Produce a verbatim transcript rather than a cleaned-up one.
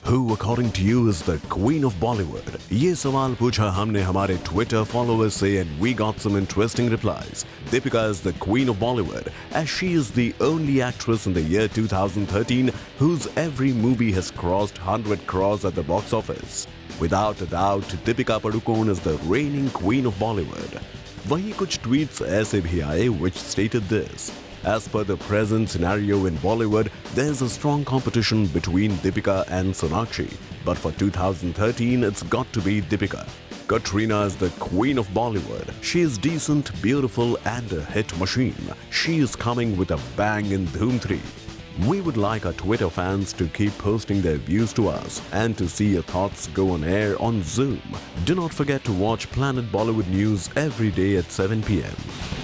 Who according to you is the queen of Bollywood? ये सवाल पूछा हमने हमारे Twitter followers से and we got some interesting replies. Deepika is the queen of Bollywood as she is the only actress in the year two thousand thirteen whose every movie has crossed one hundred crores at the box office. Without a doubt, Deepika Padukone is the reigning queen of Bollywood. वहीं कुछ tweets ऐसे भी आए which stated this. As per the present scenario in Bollywood, there's a strong competition between Deepika and Sonakshi. But for two thousand thirteen, it's got to be Deepika. Katrina is the queen of Bollywood. She is decent, beautiful and a hit machine. She is coming with a bang in Dhoom three. We would like our Twitter fans to keep posting their views to us and to see your thoughts go on air on Zoom. Do not forget to watch Planet Bollywood News every day at seven p m